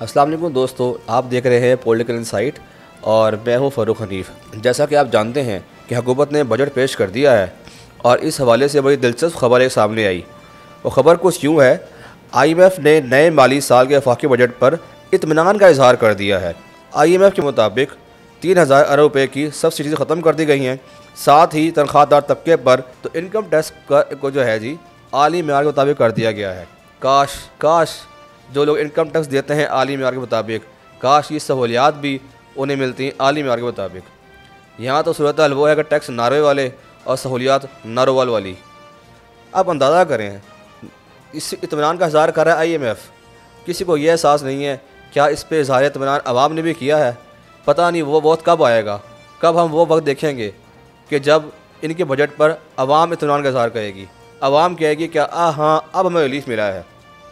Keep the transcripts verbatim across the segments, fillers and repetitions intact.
अस्सलाम वालेकुम दोस्तों, आप देख रहे हैं पॉलिटिकल इनसाइट और मैं हूं फ़ारूक हनीफ। जैसा कि आप जानते हैं कि हुकूमत ने बजट पेश कर दिया है और इस हवाले से बड़ी दिलचस्प खबर एक सामने आई। वो खबर कुछ यूँ है, आई एम एफ़ ने नए माली साल के वफाकी बजट पर इत्मीनान का इजहार कर दिया है। आई एम एफ़ के मुताबिक तीन हज़ार अरब रुपये की सब्सिडीज़ ख़त्म कर दी गई हैं। साथ ही तनख्वाहदार तबके पर तो इनकम टैक्स को जो है जी आली मेयार के मुताबिक कर दिया गया है। काश काश जो लोग इनकम टैक्स देते हैं आली मेयार के मुताबिक, काश ये सहूलियात भी उन्हें मिलती आली मेयार के मुताबिक। यहाँ तो सूरत हाल वो है कि टैक्स नारवे वाले और सहूलियात नारोवाल वाली। आप अंदाज़ा करें, इस इत्मीनान का इज़हार कर रहा है आई एम एफ़। किसी को यह एहसास नहीं है क्या इस पे इज़हार इत्मीनान आवाम ने भी किया है। पता नहीं वो वक्त कब आएगा, कब हम वो वक्त देखेंगे कि जब इनके बजट पर आवाम इत्मीनान का इज़हार करेगी। आवाम कहेगी क्या आ हाँ अब हमें रिलीफ मिला है।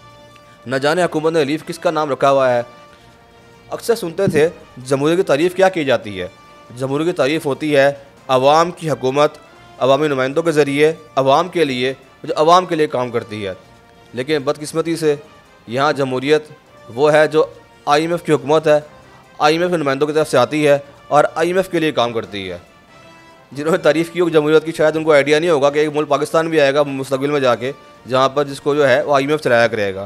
न जाने हुकूमत ने रिलीफ किसका नाम रखा हुआ है। अक्सर सुनते थे जमहूरियत की तारीफ़ क्या की जाती है। जमहूरियत की तारीफ़ होती है आवाम की हुकूमत अवामी नुमाइंदों के ज़रिए आवाम के लिए, जो आवाम के लिए काम करती है। लेकिन बदकिस्मती से यहाँ जमहूरियत वो है जो आई एम एफ़ की हुकूमत है, आई एम एफ़ के नुमाइंदों की तरफ से आती है और आई एम एफ़ के लिए काम करती है। जिन्होंने तारीफ़ की हो जमहूरियत की, शायद उनको आइडिया नहीं होगा कि एक मुल्क पाकिस्तान भी आएगा मुस्तकबिल में जाके, जहाँ पर जिसको जो है वो आई एम एफ़ चलाया करेगा।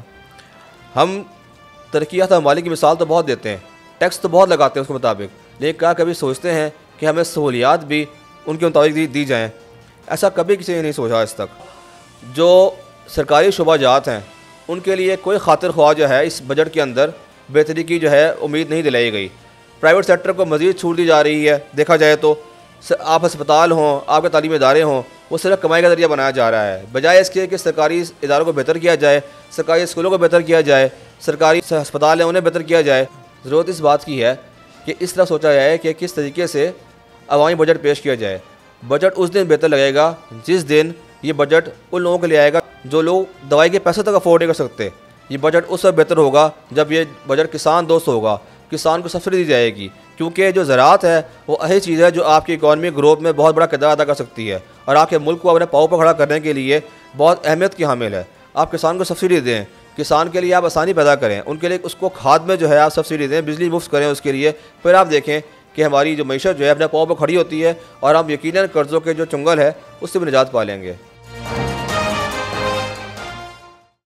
हम तरक्की याफ्ता ममालिक की मिसाल तो बहुत देते हैं, टैक्स तो बहुत लगाते हैं उसके मुताबिक, लेकिन क्या कभी सोचते हैं कि हमें सहूलियात भी उनके मुताबिक दी, दी जाएँ। ऐसा कभी किसी ने नहीं सोचा आज तक। जो सरकारी शुबाजात हैं उनके लिए कोई खातिर ख्वाह जो है इस बजट के अंदर बेहतरी की जो है उम्मीद नहीं दिलाई गई। प्राइवेट सेक्टर को मज़ीद छूट दी जा रही है। देखा जाए तो आप अस्पताल हों, आपके तालीमी इदारे हों, वो सिर्फ कमाई का ज़रिया बनाया जा रहा है, बजाय इसके कि सरकारी इदारों को बेहतर किया जाए, सरकारी स्कूलों को बेहतर किया जाए, सरकारी अस्पताल हैं उन्हें बेहतर किया जाए। ज़रूरत इस बात की है कि इस तरह सोचा जाए कि किस तरीके से अवामी बजट पेश किया जाए। बजट उस दिन बेहतर लगेगा जिस दिन ये बजट उन लोगों के लिए आएगा जो लोग दवाई के पैसे तक अफोर्ड नहीं कर सकते। ये बजट उस वक्त बेहतर होगा जब ये बजट किसान दोस्त होगा, किसान को सब्सिडी दी जाएगी, क्योंकि जो ज़राअत है वो ऐसी चीज़ है जो आपकी इकॉनमी ग्रोथ में बहुत बड़ा किरदार अदा कर सकती है और आपके मुल्क को अपने पाँव पर खड़ा करने के लिए बहुत अहमियत की हामिल है। आप किसान को सब्सिडी दें, किसान के लिए आप आसानी पैदा करें, उनके लिए उसको खाद में जो है आप सब्सिडी दें, बिजली मुफ्त करें उसके लिए। फिर आप देखें कि हमारी जो मईशत जो है अपने पाँव पर खड़ी होती है और हम यकीनन कर्ज़ों के जो चुंगल है उससे भी निजात पा लेंगे।